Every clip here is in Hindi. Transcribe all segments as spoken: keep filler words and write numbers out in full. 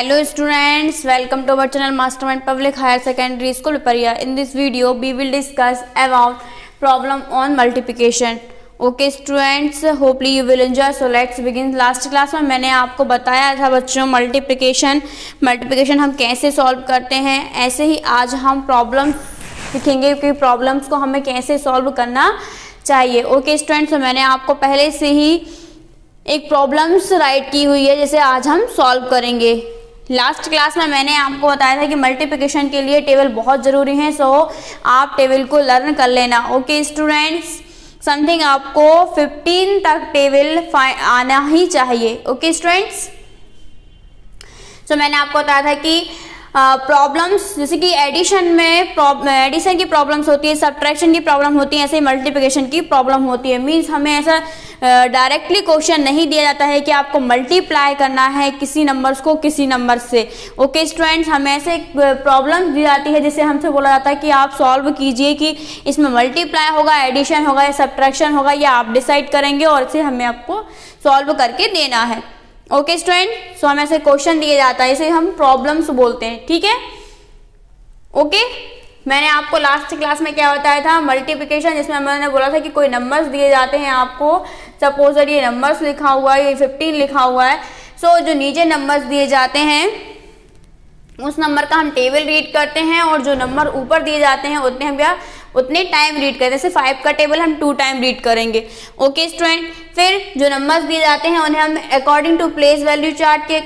Hello students, welcome to our channel Mastermind Public Higher Secondary School Pipariya. In this video, we will discuss about problem on multiplication. Okay students, hopefully you will enjoy. So let's begin. Last class में मैंने आपको बताया था बच्चों मल्टीप्लिकेशन मल्टीप्लिकेशन हम कैसे सॉल्व करते हैं, ऐसे ही आज हम प्रॉब्लम सीखेंगे कि प्रॉब्लम्स को हमें कैसे सॉल्व करना चाहिए. ओके स्टूडेंट्स, तो मैंने आपको पहले से ही एक प्रॉब्लम्स राइट की हुई है जिसे आज हम सॉल्व करेंगे. लास्ट क्लास में मैंने आपको बताया था कि मल्टीप्लिकेशन के लिए टेबल बहुत ज़रूरी है, सो आप टेबल को लर्न कर लेना. ओके स्टूडेंट्स, समथिंग आपको फिफ्टीन तक टेबल आना ही चाहिए. ओके स्टूडेंट्स, सो मैंने आपको बताया था कि प्रॉब्लम्स uh, जैसे कि एडिशन में एडिशन की प्रॉब्लम्स होती है, सब्ट्रैक्शन की प्रॉब्लम होती है, ऐसे ही मल्टीप्लिकेशन की प्रॉब्लम होती है. मीन्स हमें ऐसा डायरेक्टली uh, क्वेश्चन नहीं दिया जाता है कि आपको मल्टीप्लाई करना है किसी नंबर्स को किसी नंबर से. ओके स्टूडेंट्स, हमें ऐसे प्रॉब्लम दी जाती है जिसे हमसे बोला जाता है कि आप सॉल्व कीजिए कि इसमें मल्टीप्लाई होगा, एडिशन होगा या सब्ट्रैक्शन होगा, या आप डिसाइड करेंगे और इसे हमें आपको सॉल्व करके देना है. ओके स्टूडेंट, सो हमें ऐसे क्वेश्चन दिए जाता है, इसे हम प्रॉब्लम्स बोलते हैं. ठीक है. ओके, मैंने आपको लास्ट क्लास में क्या बताया था, मल्टीप्लिकेशन, जिसमें मैंने बोला था कि कोई नंबर्स दिए जाते हैं आपको. सपोज ये नंबर्स लिखा हुआ है, ये फिफ्टीन लिखा हुआ है. सो so, जो नीचे नंबर्स दिए जाते हैं उस नंबर का हम टेबल रीड करते हैं, और जो नंबर ऊपर दिए जाते हैं उतने हम क्या उतने टाइम रीड करते हैं. जैसे फाइव का टेबल हम टू टाइम रीड करेंगे. ओके स्टूडेंट, फिर जो नंबर्स दिए जाते हैं उन्हें हम according to place value chart के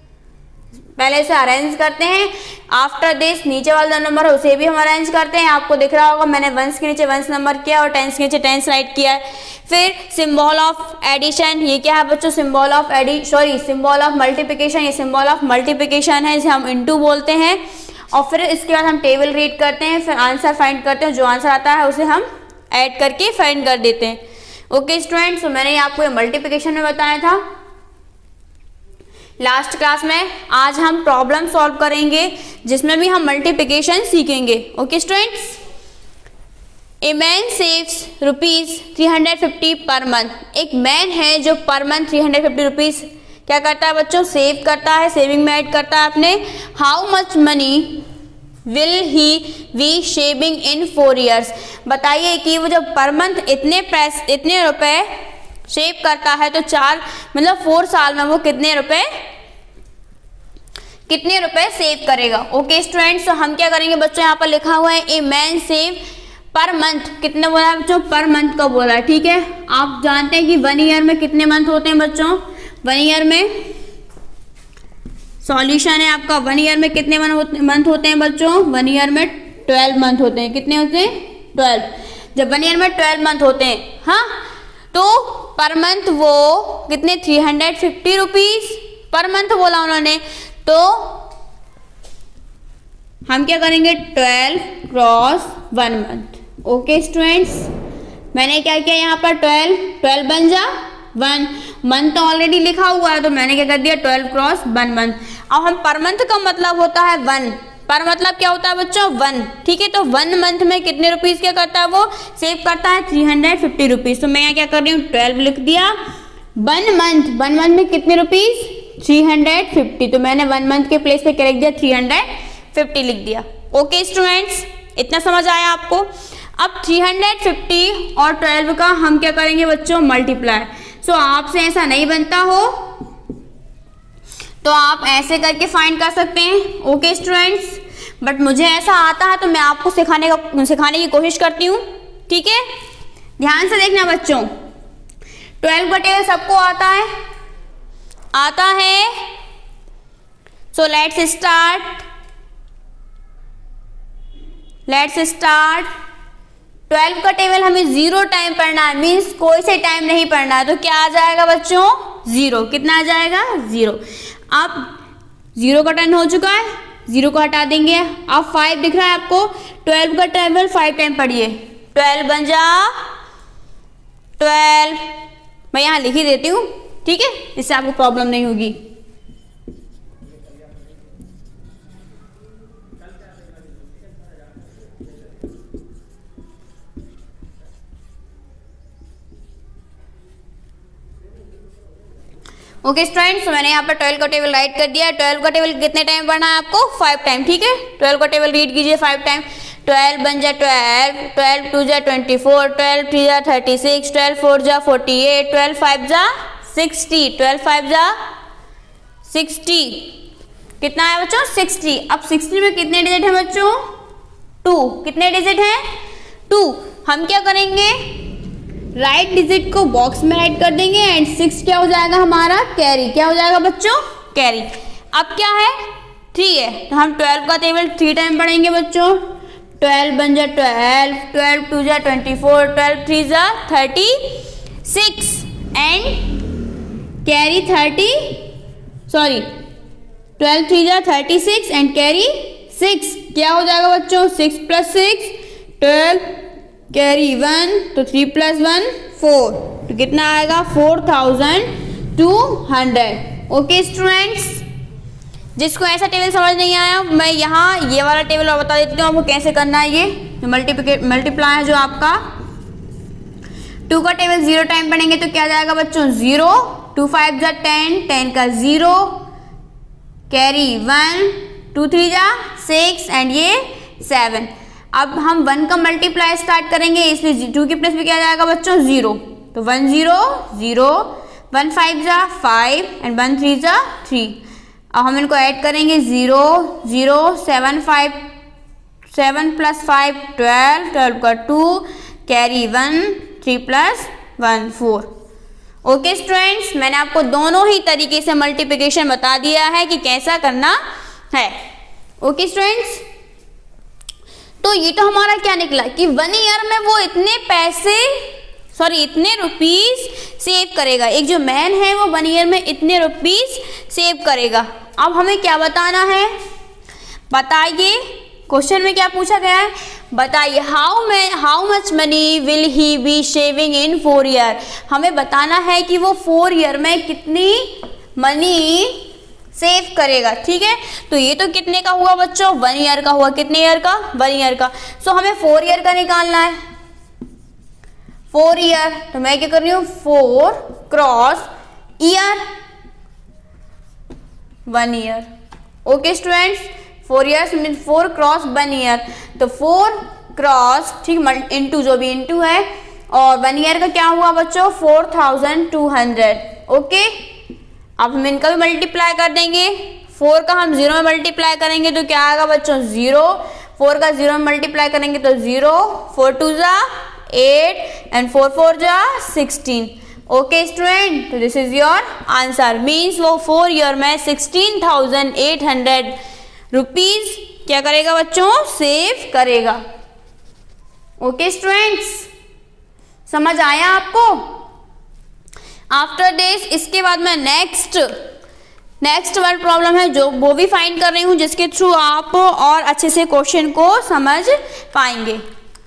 पहले से अरेंज करते हैं. आफ्टर दिस नीचे वाला नंबर है उसे भी हम अरेंज करते हैं. आपको दिख रहा होगा मैंने वंस के नीचे वंस नंबर किया और टेंस के नीचे टेंस राइट किया है. फिर सिंबल ऑफ एडिशन, ये क्या है बच्चों, symbol of add sorry symbol of multiplication, ये सिंबल ऑफ मल्टीप्लिकेशन है, इसे हम इनटू बोलते हैं. और फिर इसके बाद हम टेबल रीड करते हैं, फिर आंसर फाइंड करते हैं, जो आंसर आता है उसे हम ऐड करके फाइंड कर देते हैं. ओके स्टूडेंट्स, तो मैंने आपको ये मल्टीप्लिकेशन में बताया था लास्ट क्लास में. आज हम प्रॉब्लम सॉल्व करेंगे जिसमें भी हम मल्टीप्लिकेशन सीखेंगे. Okay students, a man saves rupees three hundred fifty per month. एक मैन है जो per month three hundred fifty rupees क्या करता है बच्चों, सेव करता है, सेविंग में ऐड करता है अपने. How much money will he we saving in four years. बताइए कि वो जब पर मंथ इतने पैसे इतने रुपए सेव करता है तो चार मतलब फोर साल में वो कितने रुपए कितने रुपए सेव करेगा. ओके स्टूडेंट्स, तो हम क्या करेंगे बच्चों, यहाँ पर लिखा हुआ है a man save per month. कितने बोला है बच्चों, पर मंथ का बोला है. ठीक है, आप जानते हैं कि वन ईयर में कितने मंथ होते हैं बच्चों, वन ईयर में सॉल्यूशन है आपका. वन ईयर में कितने मंथ होते हैं बच्चों, वन ईयर में ट्वेल्व मंथ होते हैं. कितने होते हैं, ट्वेल्व. जब वन ईयर में ट्वेल्व मंथ होते हैं, हाँ, तो पर मंथ वो कितने three hundred fifty rupees per month बोला उन्होंने. तो हम क्या करेंगे, twelve cross one month. Okay students, मैंने क्या किया यहाँ पर, ट्वेल्व ट्वेल्व बन जा वन, मंथ तो ऑलरेडी लिखा हुआ है तो मैंने क्या कर दिया, ट्वेल्व क्रॉस वन मंथ. अब हम पर मंथ का मतलब होता है वन, पर मतलब क्या होता है बच्चों, वन. ठीक है, तो वन मंथ में कितने रुपीस क्या करता है वो सेव करता है, थ्री हंड्रेड फिफ्टी रुपीज. तो मैं यहाँ क्या कर रही हूँ, ट्वेल्व लिख दिया. वन मंथ वन मंथ में कितने रुपीज, थ्री हंड्रेड फिफ्टी. तो मैंने वन मंथ के प्लेस पे क्या लिख दिया, थ्री हंड्रेड फिफ्टी लिख दिया. ओके स्टूडेंट्स, इतना समझ आया आपको. अब थ्री हंड्रेड फिफ्टी और ट्वेल्व का हम क्या करेंगे बच्चों, मल्टीप्लाई. सो so, आपसे ऐसा नहीं बनता हो तो आप ऐसे करके फाइंड कर सकते हैं. ओके स्टूडेंट्स, बट मुझे ऐसा आता है तो मैं आपको सिखाने का सिखाने की कोशिश करती हूँ. ठीक है, ध्यान से देखना बच्चों. ट्वेल्व का टेबल सबको आता है आता है so let's start let's start twelve का टेबल हमें जीरो टाइम पढ़ना है, मीन्स कोई से टाइम नहीं पढ़ना है. तो क्या आ जाएगा बच्चों, जीरो. कितना आ जाएगा, जीरो. अब जीरो का टाइम हो चुका है, जीरो को हटा देंगे. अब फाइव दिख रहा है आपको, ट्वेल्व का टेबल फाइव टाइम पढ़िए. ट्वेल्व बन जा ट्वेल्व, मैं यहाँ लिख ही देती हूँ. ठीक है, इससे आपको प्रॉब्लम नहीं होगी. ओके स्टूडेंट्स, मैंने यहाँ पर ट्वेल्व का टेबल राइट कर दिया है। ट्वेल्व का टेबल कितने टाइम पढ़ना है आपको? Five time. ठीक है, ट्वेल्व का टेबल रीड कीजिए फाइव टाइम। ट्वेल्व वन जा ट्वेल्व, ट्वेल्व टू जा ट्वेंटी फोर, ट्वेल्व थ्री जा थर्टी सिक्स, ट्वेल्व फोर जा फोर्टी एट, ट्वेल्व फाइव जा सिक्सटी, ट्वेल्व फाइव जा सिक्सटी। कितना है बच्चों? सिक्सटी। अब सिक्सटी में कितने डिजिट हैं बच्चों? टू। कितने डिजिट हैं? टू। हम क्या करेंगे? राइट right डिजिट को बॉक्स में राइट कर देंगे एंड सिक्स क्या हो जाएगा हमारा? कैरी। क्या हो जाएगा बच्चों? कैरी। अब क्या है? थ्री है, तो हम ट्वेल्व का टेबल थ्री टाइम पढ़ेंगे बच्चों। ट्वेल्व वन जा ट्वेल्व, ट्वेल्व टू जा ट्वेंटी फोर, ट्वेल्व थ्री जा thirty six and carry thirty sorry twelve three जा thirty six and carry six. क्या हो जाएगा बच्चों? Six plus six twelve, carry one, तो थ्री प्लस वन फोर, तो कितना आएगा? Four thousand two hundred. Okay students, जिसको ऐसा टेबल समझ नहीं आया, मैं यहाँ ये वाला टेबल और बता देती हूँ आपको कैसे करना है। ये जो मल्टीप्लिकेट मल्टीप्लाई है जो आपका टू का टेबल जीरो टाइम पढ़ेंगे तो क्या जाएगा बच्चों? जीरो। टू फाइव जा टेन, टेन का zero, carry one, two three जा सिक्स एंड ये सेवन। अब हम वन का मल्टीप्लाई स्टार्ट करेंगे, इसलिए टू की प्लेस पे क्या जाएगा बच्चों? जीरो। तो one zero zero, one five जा फाइव एंड वन थ्री जा थ्री। अब हम इनको ऐड करेंगे, zero zero, seven five, seven plus five twelve, twelve का two, carry one, three plus one four. Okay students, मैंने आपको दोनों ही तरीके से मल्टीप्लिकेशन बता दिया है कि कैसा करना है। ओके स्टूडेंट्स, तो ये तो हमारा क्या निकला कि वन ईयर में वो इतने पैसे सॉरी इतने रुपीस सेव करेगा। एक जो मैन है वो वन ईयर में इतने रुपीस सेव करेगा। अब हमें क्या बताना है? बताइए, क्वेश्चन में क्या पूछा गया है? बताइए हाउ मैं how much money will he be saving in four year. हमें बताना है कि वो फोर ईयर में कितनी मनी सेव करेगा। ठीक है, तो ये तो कितने का हुआ बच्चों? वन ईयर का हुआ। कितने ईयर का? वन ईयर का। सो so, हमें फोर ईयर का निकालना है। फोर ईयर, तो मैं क्या कर रही हूँ? Four cross year, one year. Okay students, four years mean four cross one year, तो फोर क्रॉस ठीक इंटू जो भी इंटू है, और वन ईयर का क्या हुआ बच्चों? Four thousand two hundred. Okay, अब हम इनका भी मल्टीप्लाई कर देंगे। फोर का हम जीरो में मल्टीप्लाई करेंगे तो क्या आएगा बच्चों? जीरो। फोर का जीरो में मल्टीप्लाई करेंगे तो जीरो, फोर टू जा एट एंड फोर फोर जा सिक्सटीन। ओके स्टूडेंट, तो this is your answer. Means वो फोर ईयर में sixteen thousand eight hundred rupees क्या करेगा बच्चों? सेव करेगा। ओके स्टूडेंट्स, समझ आया आपको? आफ्टर दिस, इसके बाद में नेक्स्ट नेक्स्ट वर्ड प्रॉब्लम है जो वो भी फाइंड कर रही हूं, जिसके थ्रू आप और अच्छे से क्वेश्चन को समझ पाएंगे।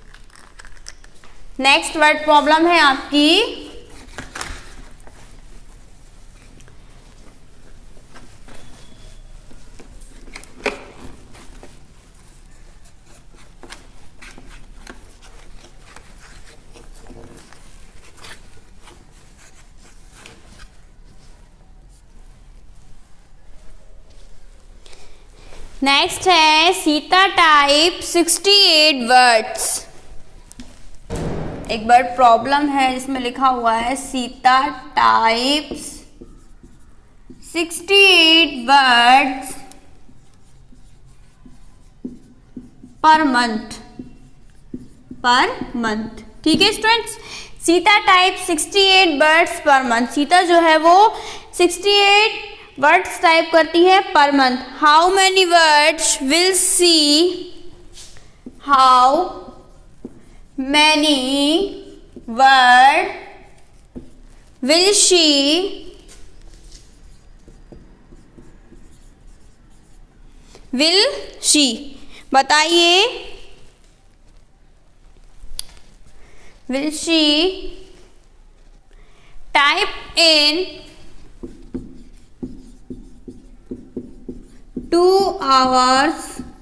नेक्स्ट वर्ड प्रॉब्लम है आपकी नेक्स्ट है Sita type sixty eight words. एक वर्ड प्रॉब्लम है जिसमें लिखा हुआ है Sita types sixty eight words per month per month. ठीक है students, Sita type sixty eight words per month. Sita जो है वो सिक्सटी एट वर्ड्स टाइप करती है per month. How many words will she how many word will she will she बताइए, will she type in two hours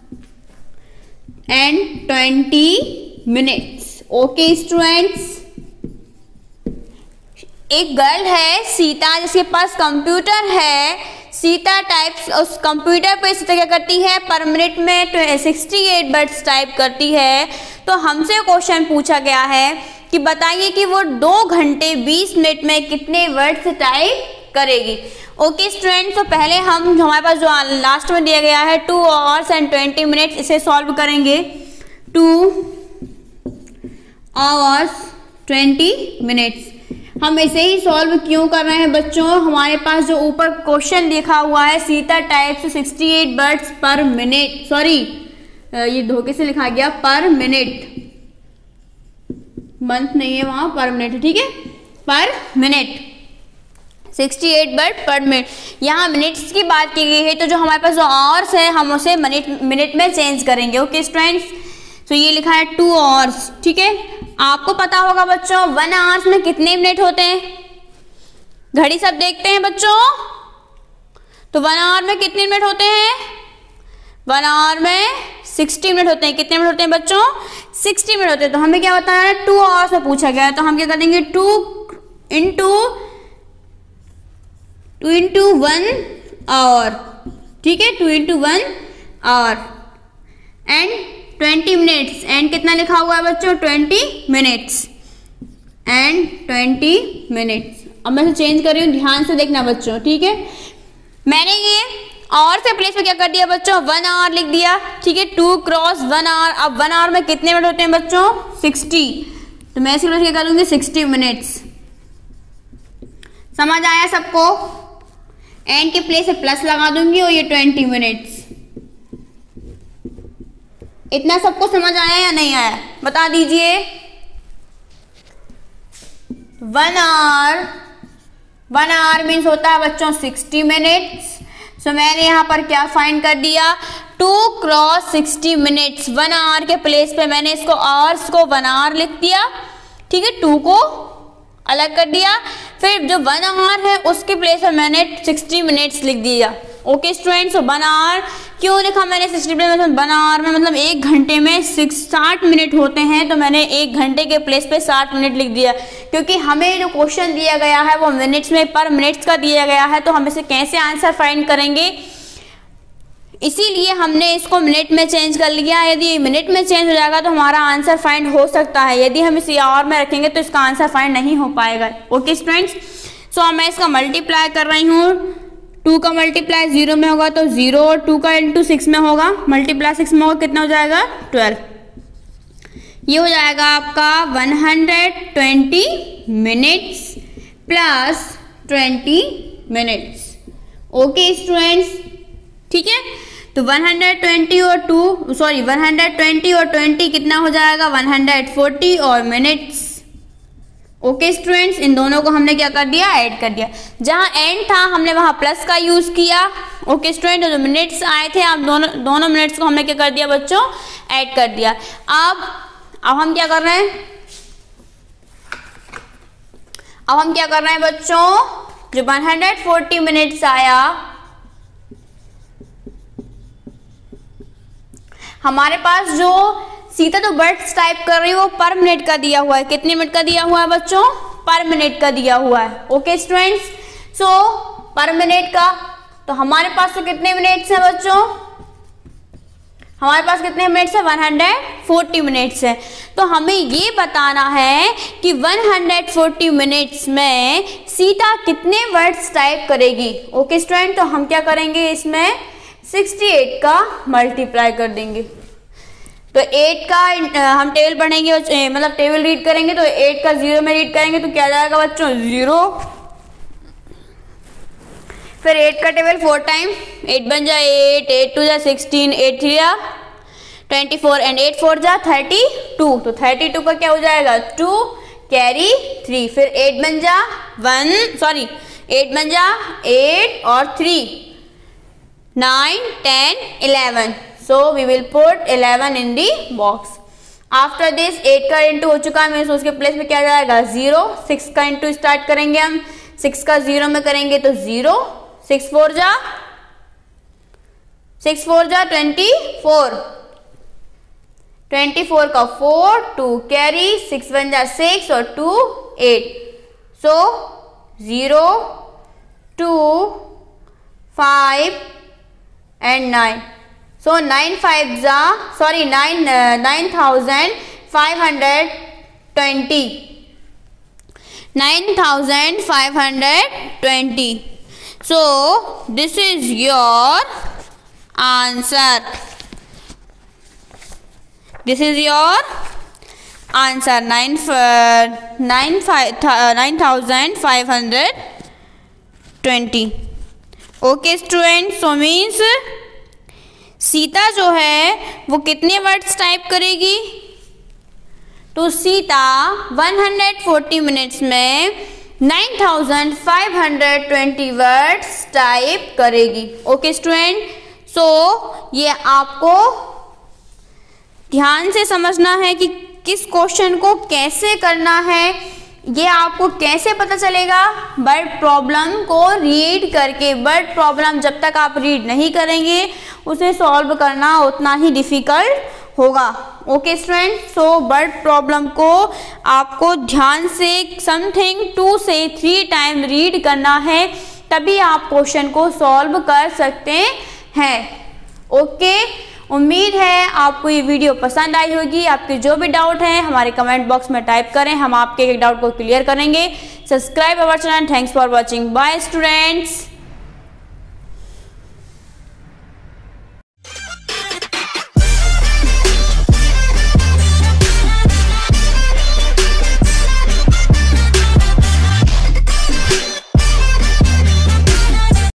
and twenty minutes. Okay students, एक गर्ल है सीता जिसके पास कंप्यूटर है। सीता टाइप्स उस कंप्यूटर पे सीता क्या करती है, पर मिनट में सिक्सटी एट वर्ड्स टाइप करती है। तो हमसे क्वेश्चन पूछा गया है कि बताइए कि वो दो घंटे बीस मिनट में कितने वर्ड्स टाइप करेगी। ओके स्टूडेंट, तो पहले हम हमारे पास जो लास्ट में दिया गया है two hours and twenty minutes, इसे सॉल्व करेंगे। टू आवर्स ट्वेंटी मिनट्स, हम इसे ही सॉल्व क्यों कर रहे हैं बच्चों, हमारे पास जो ऊपर क्वेश्चन लिखा हुआ है Sita types sixty eight words per minute, sorry ये धोखे से लिखा गया पर मिनट, मंथ नहीं है वहां, पर मिनट, ठीक है, per minute sixty eight word per minute. यहाँ मिनट्स की बात की गई है, तो जो हमारे पास जो आवर्स है हम उसे मिनट मिनट में चेंज करेंगे। ओके स्टूडेंट्स, तो ये लिखा है टू आवर्स, ठीक है। आपको पता होगा बच्चों वन आवर्स में कितने मिनट होते हैं, घड़ी सब देखते हैं बच्चों, तो वन आवर में कितने मिनट होते हैं, वन आवर में सिक्सटी मिनट होते हैं। कितने मिनट होते हैं बच्चों, सिक्सटी मिनट होते हैं। तो हमें क्या बताया है, टू आवर्स में पूछा गया है, तो हम क्या कर देंगे, two into two into one hour, ठीक है, two into one hour and twenty minutes, and कितना लिखा हुआ है बच्चों, twenty minutes and twenty minutes. अब मैं चेंज कर रही हूँ, ध्यान से देखना बच्चों, ठीक है। मैंने ये आवर से प्लेस में क्या कर दिया बच्चों, वन आवर लिख दिया, ठीक है, टू क्रॉस वन आवर। अब वन आवर में कितने मिनट होते हैं बच्चों, सिक्सटी, तो मैं इसके क्या करूँगी, सिक्सटी मिनट्स। समझ आया सबको, एंड के प्लेस में प्लस लगा दूंगी और ये ट्वेंटी मिनट्स। इतना सबको समझ आया या नहीं आया, बता दीजिए। One hour one hour means होता है बच्चों सिक्सटी मिनट्स। सो मैंने यहाँ पर क्या फाइंड कर दिया, two cross sixty minutes. One hour के प्लेस पे मैंने इसको आवर्स को वन आवर लिख दिया, ठीक है, टू को अलग कर दिया, फिर जो वन आवर है उसके प्लेस पर मैंने सिक्सटी मिनट्स लिख दिया। ओके स्टूडेंट्स, तो वन आवर क्यों लिखा मैंने सिक्सटी मिनट, वन आवर में मतलब एक घंटे में सिक्स साठ मिनट होते हैं, तो मैंने एक घंटे के प्लेस पे साठ मिनट लिख दिया, क्योंकि हमें जो क्वेश्चन दिया गया है वो मिनट्स में पर मिनट्स का दिया गया है, तो हम इसे कैसे आंसर फाइंड करेंगे, इसीलिए हमने इसको मिनट में चेंज कर लिया। यदि मिनट में चेंज हो जाएगा तो हमारा आंसर फाइंड हो सकता है, यदि हम इसे आवर में रखेंगे तो इसका आंसर फाइंड नहीं हो पाएगा। ओके स्टूडेंट्स, सो मैं इसका मल्टीप्लाई कर रही हूँ, टू का मल्टीप्लाई जीरो में होगा तो जीरो, और टू का इंटू सिक्स में होगा, मल्टीप्लाई सिक्स में होगा, कितना हो जाएगा, ट्वेल्व। ये हो जाएगा आपका one hundred twenty minutes plus twenty minutes. Okay students, ठीक है, तो वन हंड्रेड ट्वेंटी और two sorry one hundred twenty और ट्वेंटी कितना हो जाएगा, वन हंड्रेड फोर्टी और मिनट्स। ओके स्टूडेंट्स, इन दोनों को हमने क्या कर दिया, ऐड कर दिया। जहां एंड था हमने वहां प्लस का यूज किया। ओके स्टूडेंट, जो मिनट्स आए थे आप दोनों दोनों मिनट्स को हमने क्या कर दिया बच्चों, ऐड कर दिया। अब अब हम क्या कर रहे हैं, अब हम क्या कर रहे हैं बच्चों, जो वन हंड्रेड फोर्टी मिनट्स आया हमारे पास, जो सीता तो वर्ड्स टाइप कर रही है वो पर मिनट का दिया हुआ है, कितने मिनट का दिया हुआ है बच्चों, पर मिनट का दिया हुआ है। ओके स्टूडेंट्स, सो पर मिनट का, तो हमारे पास तो कितने मिनट्स हैं बच्चों, हमारे पास कितने मिनट्स है, वन हंड्रेड फोर्टी मिनट्स है। तो हमें ये बताना है कि वन हंड्रेड फोर्टी मिनट्स में सीता कितने वर्ड्स टाइप करेगी। ओके स्टूडेंट, तो हम क्या करेंगे, इसमें सिक्सटी एट का मल्टीप्लाई कर देंगे, तो एट का हम टेबल पढ़ेंगे, मतलब टेबल रीड करेंगे, तो एट का जीरो में रीड करेंगे तो क्या जाएगा बच्चों, जीरो, फिर एट का table four time, eight one जा एट, एट टू जा सिक्सटीन, एट थ्री जा twenty four and eight four जा थर्टी टू, तो थर्टी टू का क्या हो जाएगा, टू कैरी थ्री, फिर एट बन जा वन सॉरी एट बन जा एट और three nine ten eleven, so we will put eleven in the box. After this eight का इंटू हो चुका है, उसके प्लेस में क्या जाएगा, जीरो, सिक्स का इंटू स्टार्ट करेंगे हम, सिक्स का जीरो में करेंगे तो जीरो, सिक्स फोर जा सिक्स फोर जा ट्वेंटी फोर, ट्वेंटी फोर का four, two carry, six one जा सिक्स और two eight, so zero two five and nine. So nine fives are sorry nine uh, nine thousand five hundred twenty. Nine thousand five hundred twenty. So this is your answer. This is your answer. Nine uh, nine five uh, nine thousand five hundred twenty. Okay, students. So means Sita जो है वो कितने वर्ड्स टाइप करेगी? तो Sita one hundred forty minutes में nine thousand five hundred twenty words type करेगी. ओके स्टूडेंट, सो ये आपको ध्यान से समझना है कि किस क्वेश्चन को कैसे करना है. ये आपको कैसे पता चलेगा? वर्ड प्रॉब्लम को रीड करके. वर्ड प्रॉब्लम जब तक आप रीड नहीं करेंगे उसे सॉल्व करना उतना ही डिफिकल्ट होगा. Okay student, so word problem को आपको ध्यान से समथिंग टू से थ्री टाइम रीड करना है, तभी आप क्वेश्चन को सॉल्व कर सकते हैं. ओके, उम्मीद है आपको ये वीडियो पसंद आई होगी. आपके जो भी डाउट हैं हमारे कमेंट बॉक्स में टाइप करें, हम आपके एक डाउट को क्लियर करेंगे. Subscribe our channel. Thanks for watching. Bye students.